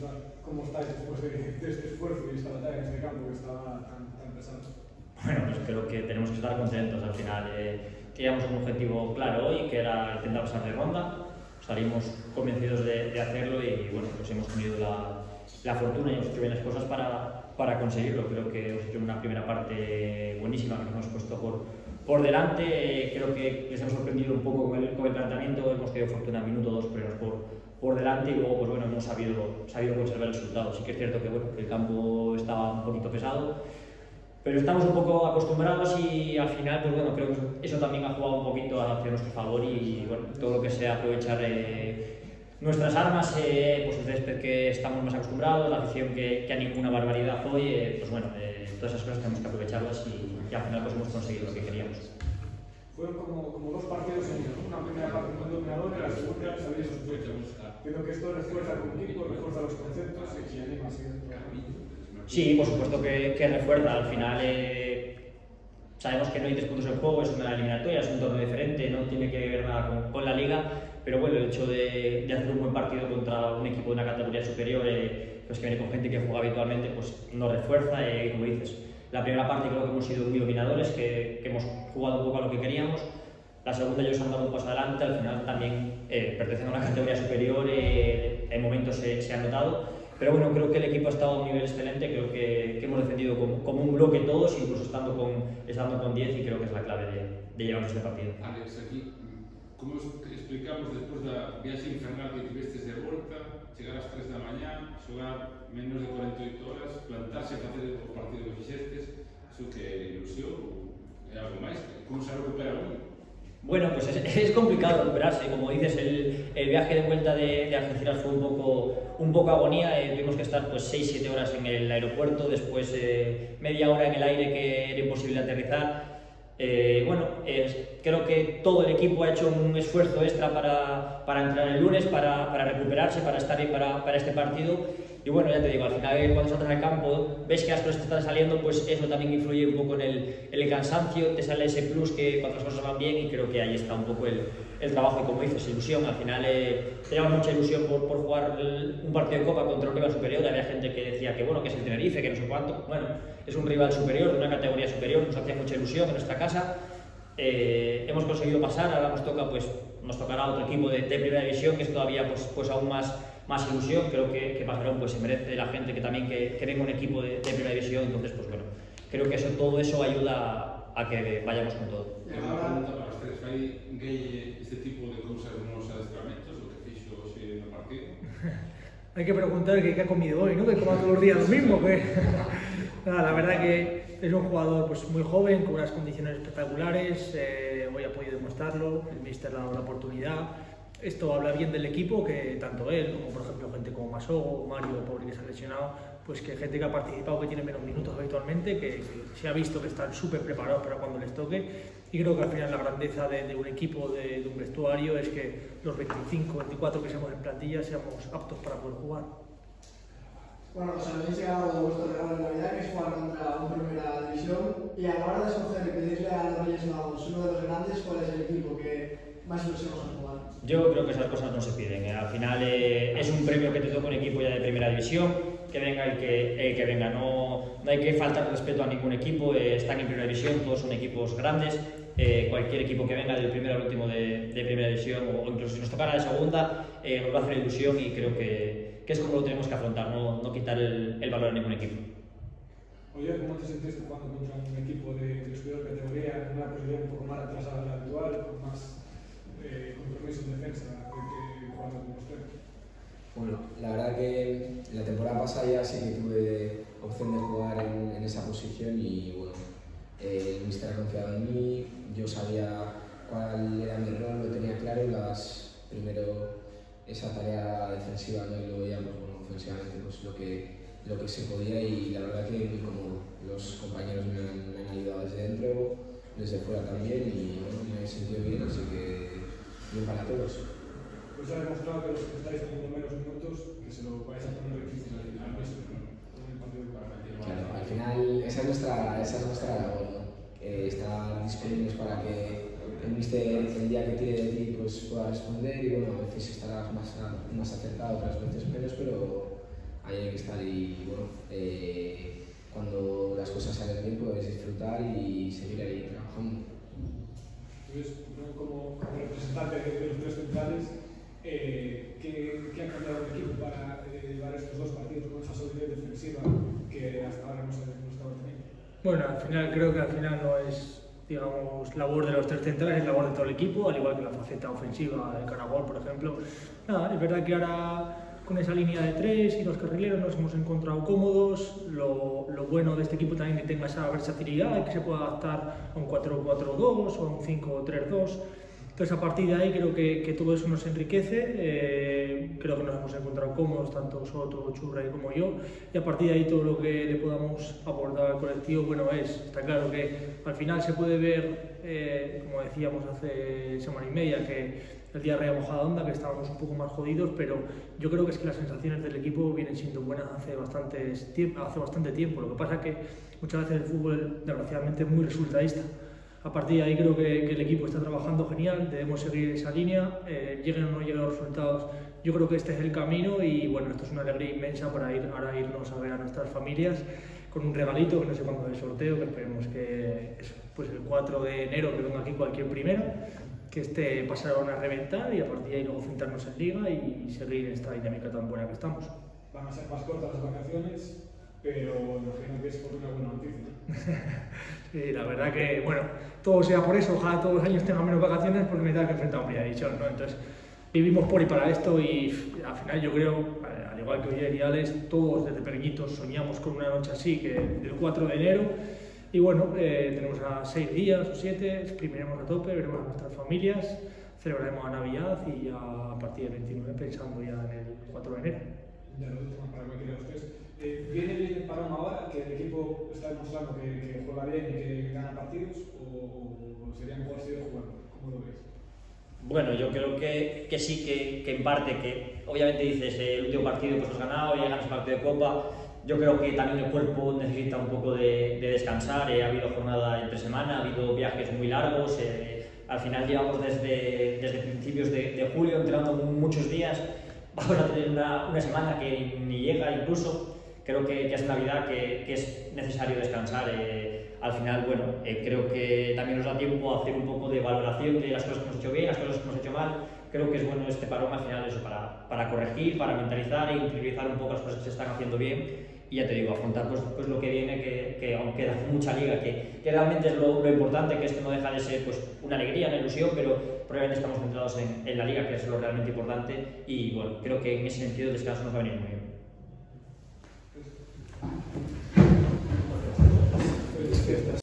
¿Cómo estáis después de este esfuerzo y esta batalla en este campo que estaba tan pesado? Bueno, pues creo que tenemos que estar contentos al final. Teníamos un objetivo claro hoy, que era intentar pasar de ronda. Salimos convencidos de hacerlo y bueno, pues hemos tenido la fortuna y hemos hecho bien las cosas para conseguirlo. Creo que hemos hecho una primera parte buenísima, que nos hemos puesto por delante. Creo que les hemos sorprendido un poco con el planteamiento. Hemos tenido fortuna en minuto 2 pero por delante y luego pues bueno, hemos sabido conservar el resultado. Sí que es cierto que bueno, el campo estaba un poquito pesado, pero estamos un poco acostumbrados y al final pues bueno, creo que eso también ha jugado un poquito hacia nuestro favor y bueno, todo lo que sea aprovechar nuestras armas, pues el césped que estamos más acostumbrados, la afición que anima una barbaridad hoy, pues bueno, todas esas cosas tenemos que aprovecharlas y al final pues hemos conseguido lo que queríamos. Fueron como dos partidos en uno, una primera parte muy dominadora y la segunda sabía sospechas. Creo que esto refuerza el equipo, refuerza los conceptos y anima a seguir. Sí, por supuesto que refuerza. Al final sabemos que no hay 3 puntos en juego, es una eliminatoria, es un torneo diferente, no tiene que ver nada con la liga, pero bueno, el hecho de hacer un buen partido contra un equipo de una categoría superior, pues que viene con gente que juega habitualmente, pues nos refuerza, como dices. La primera parte creo que hemos sido muy dominadores, que hemos jugado un poco a lo que queríamos. La segunda ellos han dado un paso adelante, al final también perteneciendo a una categoría superior, en momentos se ha notado. Pero bueno, creo que el equipo ha estado a un nivel excelente, creo que hemos defendido como un bloque todos, incluso estando con 10 y creo que es la clave de llevarnos este partido. Alex, aquí, ¿cómo explicamos después de la viaje infernal que tuviste de vuelta, llegar a las 3 de la mañana, jugar menos de 48 horas, plantarse para hacer el partido que hiciste, eso que ilusión, algo más? ¿Cómo se recupera uno? Bueno, pues es complicado recuperarse, como dices, el viaje de vuelta de Algeciras fue un poco agonía, tuvimos que estar pues 6-7 horas en el aeropuerto, después media hora en el aire que era imposible aterrizar. Bueno, creo que todo el equipo ha hecho un esfuerzo extra para entrar el lunes, para recuperarse, para estar bien para este partido. Y bueno, ya te digo, al final cuando saltas al campo, ves que las cosas te están saliendo, pues eso también influye un poco en el cansancio, te sale ese plus que cuando las cosas van bien y creo que ahí está un poco el trabajo y como dices, ilusión. Al final teníamos mucha ilusión por jugar un partido de Copa contra un rival superior. Había gente que decía que bueno, que es el Tenerife, que no sé cuánto. Bueno, es un rival superior, de una categoría superior, nos hacía mucha ilusión en nuestra casa. Hemos conseguido pasar, ahora nos tocará otro equipo de primera división que es todavía pues aún más ilusión. Creo que Pasarón pues se merece la gente que venga un equipo de primera división, entonces pues bueno, creo que todo eso ayuda a que vayamos con todo. Una pregunta para ustedes, ¿hay este tipo de cosas en los adiestramientos, lo que hizo hoy en el partido? Hay que preguntar qué ha comido hoy, ¿no? Que coma todos los días lo mismo. Nada, la verdad que es un jugador pues, muy joven, con unas condiciones espectaculares, hoy ha podido demostrarlo, el míster le ha dado la oportunidad. Esto habla bien del equipo, que tanto él, como por ejemplo gente como Masogo, Mario, pobre que se ha lesionado, pues que gente que ha participado, que tiene menos minutos habitualmente, que se ha visto que están súper preparados para cuando les toque. Y creo que al final la grandeza de un equipo, de un vestuario, es que los 25, 24 que seamos en plantilla seamos aptos para poder jugar. Bueno, os habéis llegado vuestro regalo de Navidad, que es jugar contra un primera división, y a la hora de escoger y pedirle a los Reyes Magos uno de los grandes, ¿cuál es el equipo que más ilusión os ha jugado? Yo creo que esas cosas no se piden. Al final es un premio que te toca un equipo ya de primera división, que venga el que venga. No hay que faltar respeto a ningún equipo, están en primera división, todos son equipos grandes. Cualquier equipo que venga del primero al último de primera división o incluso si nos tocara de segunda nos va a hacer ilusión y creo que es como lo tenemos que afrontar, no quitar el valor a ningún equipo. Oye, ¿cómo te sentiste jugando contra un equipo de superior categoría en una posición un poco más atrasada de la habitual, con más compromiso en defensa que jugando con usted? Bueno, la verdad que la temporada pasada ya sí que tuve opción de jugar en esa posición y bueno, el míster ha confiado en mí, yo sabía cuál era mi rol, lo tenía claro, primero esa tarea defensiva, ¿no? Y luego ya pues, bueno, ofensivamente pues, lo que se podía y la verdad que muy cómodo. Los compañeros me han ayudado desde dentro, desde fuera también y bueno, me he sentido bien, así que bien para todos. Pues ha demostrado que los que estáis teniendo menos minutos, que se lo vais a poner difícil al final, con el partido de Paraguay. Claro, al final esa es nuestra labor, ¿no? Estar disponibles para que el míster el día que tire de ti pues, pueda responder y bueno, a veces estarás más acertado, otras veces menos, pero ahí hay que estar y bueno, cuando las cosas salen bien puedes disfrutar y seguir ahí trabajando. Entonces, como representante de los tres centrales, ¿qué ha cambiado el equipo para llevar estos dos partidos con esa solidez defensiva que hasta ahora no estaba teniendo? Bueno, creo que al final no es, digamos, labor de los tres centrales, es labor de todo el equipo, al igual que la faceta ofensiva de Caragol, por ejemplo. Nada, es verdad que ahora con esa línea de tres y los carrileros nos hemos encontrado cómodos. Lo bueno de este equipo también es que tenga esa versatilidad, que se pueda adaptar a un 4-4-2 o a un 5-3-2. Entonces, a partir de ahí creo que todo eso nos enriquece, creo que nos hemos encontrado cómodos, tanto Soto, Churray como yo, y a partir de ahí todo lo que le podamos aportar al colectivo, bueno, está claro que al final se puede ver, como decíamos hace semana y media, que el día Real Majadahonda, que estábamos un poco más jodidos, pero yo creo que es que las sensaciones del equipo vienen siendo buenas hace bastante tiempo. Lo que pasa es que muchas veces el fútbol, desgraciadamente, es muy resultadista. A partir de ahí creo que el equipo está trabajando genial, debemos seguir esa línea, lleguen o no lleguen los resultados, yo creo que este es el camino y bueno, esto es una alegría inmensa para ahora irnos a ver a nuestras familias con un regalito, que no sé cuándo es el sorteo, que esperemos que pues el 4 de enero que venga aquí cualquier primero, que pasaron a reventar y a partir de ahí luego centrarnos en Liga y seguir esta dinámica tan buena que estamos. Van a ser más cortas las vacaciones, pero imagino que es por una buena noticia. Sí, la verdad que, bueno, todo sea por eso, ojalá todos los años tengan menos vacaciones porque me tenga que enfrentar a un Primera División, ¿no? Entonces, vivimos por y para esto y al final yo creo, al igual que Oyer y Alex, todos desde pequeñitos soñamos con una noche así, que del 4 de enero, y bueno, tenemos a 6 días o 7, exprimiremos a tope, veremos a nuestras familias, celebraremos la Navidad y ya a partir del 29 pensando ya en el 4 de enero. Ya lo último para cualquiera de ustedes. ¿Viene bien el parón ahora, que el equipo está demostrando que juega bien y que gana partidos, o sería mejor seguir jugando? ¿Cómo lo ves? Bueno, yo creo que sí, que en parte, que obviamente dices el último partido pues has ganado y ganas el partido de Copa. Yo creo que también el cuerpo necesita un poco de descansar, ha habido jornada entre semana, ha habido viajes muy largos, al final llevamos desde principios de julio entrenando muchos días, vamos a tener una semana que ni llega incluso. Creo que es Navidad, que es necesario descansar. Al final, bueno, creo que también nos da tiempo a hacer un poco de valoración de las cosas que hemos hecho bien, las cosas que hemos hecho mal. Creo que es bueno este parón al final eso para corregir, para mentalizar e interiorizar un poco las cosas que se están haciendo bien. Y ya te digo, afrontar pues lo que viene, que aún queda mucha liga, que realmente es lo importante, que esto no deja de ser pues una alegría, una ilusión, pero probablemente estamos centrados en la liga, que es lo realmente importante. Y bueno, creo que en ese sentido el descanso nos va a venir muy bien.